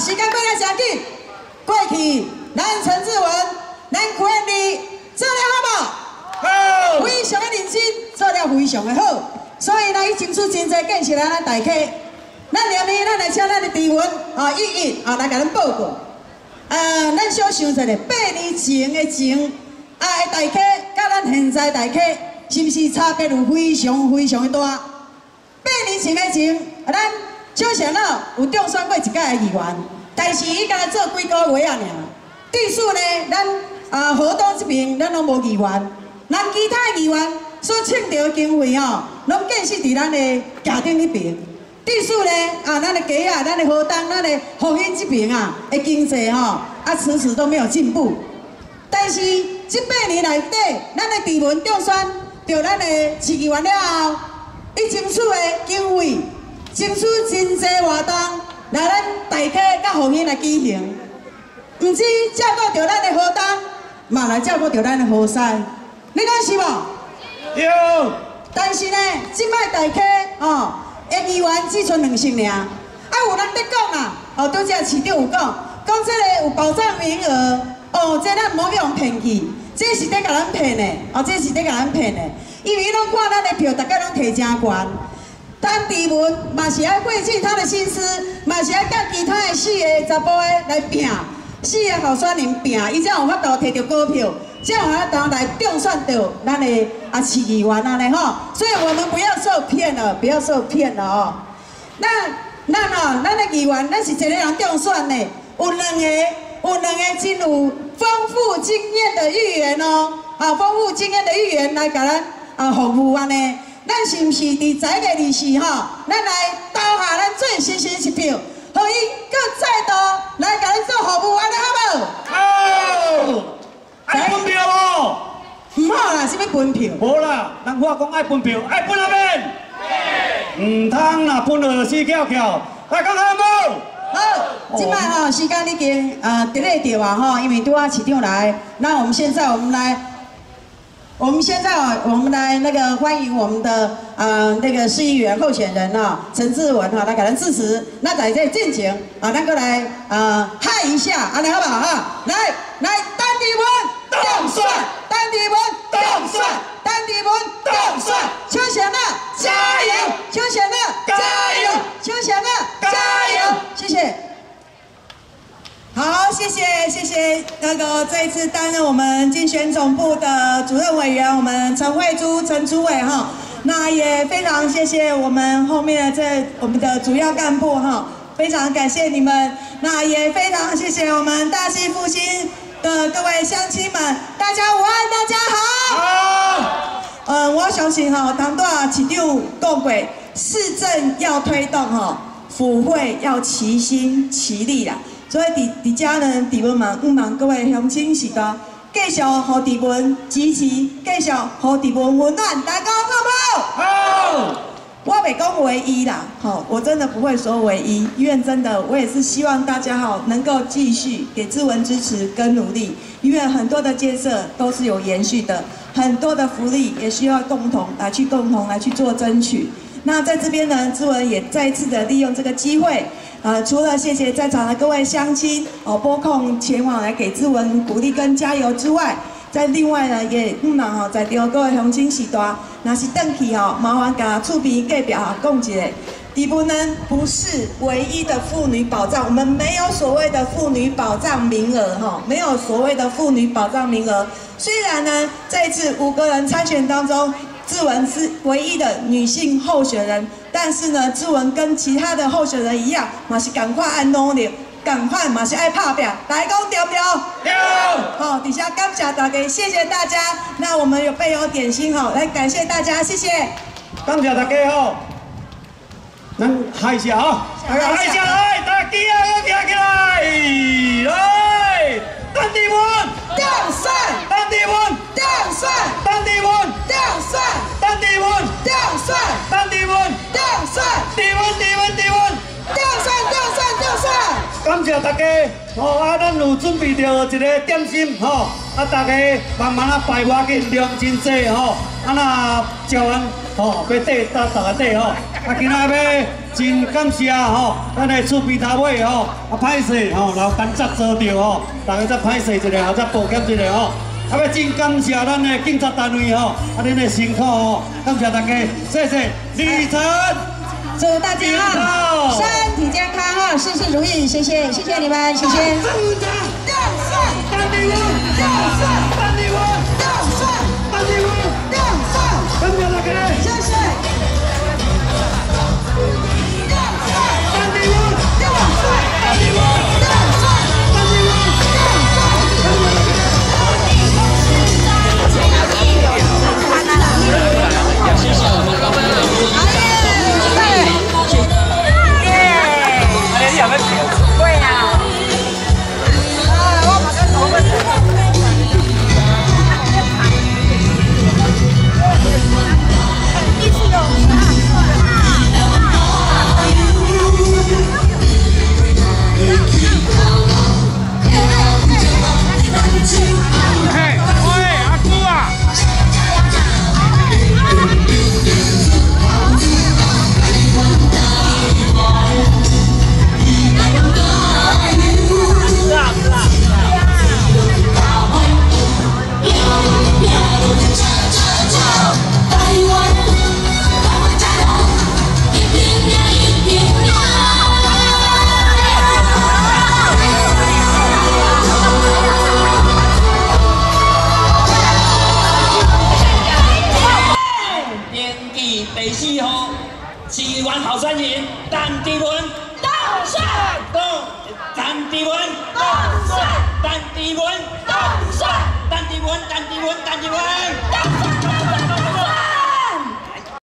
时间过来真紧，过去咱陈志文、咱柯文丽做了好无？好，非常的认真，做了非常的好，所以呢，伊争取真侪建设咱大溪。咱下面咱来请咱的志文一来甲咱报告。咱小想一下，8年前的前的大溪，甲咱现在大溪是不是差别有非常非常的大？8年前的前，咱小想了有中选过一届的议员，但是伊敢做几个月啊尔。对此呢，咱河东这边咱拢无议员，咱其他的议员所请到的经费拢建设伫咱的家庭那边。对此呢，咱的街啊，咱的河东，咱的福兴这边的经济迟迟都没有进步。但是这8年内底，咱的志文中选到咱的市议员了后，伊争取的经费，争取真济活动来咱大溪甲福兴来举行，唔止照顾到咱的河东，嘛来照顾到咱的河西，你讲是无？有。但是呢，即摆大溪的议员只剩2席尔，有人在讲啦，拄则市长有讲这个有保障名额，这咱唔好去用骗去，这是在甲咱骗的，这是在甲咱骗的，因为拢看咱的票，大家拢摕真悬。咱志文嘛是爱费尽他的心思，嘛是爱甲其他的4个查甫的来拼，4个候选人拼，伊才有法度摕到高票，才有法度来中选到咱的市议员安尼吼。所以我们不要受骗了，不要受骗了哦。咱的议员，咱是一个人中选的，有两个真有丰富经验的议员丰富经验的议员来甲咱服务安尼。咱是毋是伫11月24号，咱来投下咱最新一票，互伊搁再度来甲咱做服务安尼好无？好。 爱分票哦？ 唔好啦，什么分票？ 无啦，人话讲爱分票，爱分阿免。唔通啦，分落死翘翘，来讲好无？ 好，即摆时间已经delay掉啊因为拄啊市长来，那我们现在那个欢迎我们的那个市议员候选人陈志文来给咱支持。那在这进行咱个来嗨一下，安尼好不好来，单志文当选，单志文当选，单志文当选，邱显乐加油，邱显乐加油，邱显乐加油，谢谢。 好，谢谢这一次担任我们竞选总部的主任委员，我们陈慧珠陈主委那也非常谢谢我们后面的我们的主要干部非常感谢你们。那也非常谢谢我们大溪复兴的各位乡亲们，大家午安，大家好。我相信当大市长讲过，市政要推动府会要齐心齐力啦。所以伫遮呢，志文嘛，望各位乡亲时代继续互志文支持，继续互志文温暖，大家好不好？好。我袂讲唯一啦，我真的不会说唯一，因为真的我也是希望大家能够继续给志文支持跟努力，因为很多的建设都是有延续的，很多的福利也需要共同来去做争取。那在这边呢，志文也再一次的利用这个机会。除了谢谢在场的各位乡亲拨空前往来给志文鼓励跟加油之外，在另外呢也望在场各位乡亲时代，若是回去麻烦甲厝边隔壁讲一下，志文呢不是唯一的妇女保障，我们没有所谓的妇女保障名额没有所谓的妇女保障名额。虽然呢这一次5个人参选当中，志文是唯一的女性候选人，但是呢，志文跟其他的候选人一样，嘛是赶快按努力，赶快嘛是爱拍拼，大家讲对不对？对。好，底下感谢大家，谢谢大家。那我们有备有点心来感谢大家，谢谢。 感谢大家咱嗨一下大家嗨一下来，大家行起来，来，单志文当选， 单志文当选， 单志文当选， 单志文当选， 单志文当选， 志文当选。 感谢大家咱有准备着一个点心大家慢慢排外紧，量真济那招完要缀到大家底今仔要真感谢吼，咱的厝边头尾吼，歹势吼，老干杂做着吼，大家再歹势一下，再保险一下吼。要真感谢咱的警察单位吼，恁的辛苦吼，感谢大家，谢谢李晨。 祝大家身体健康哈，事事如意，谢谢你们，谢谢。 第4号市湾候选人陈志文当选，陈志文当选，陈志文当选，陈志文当选。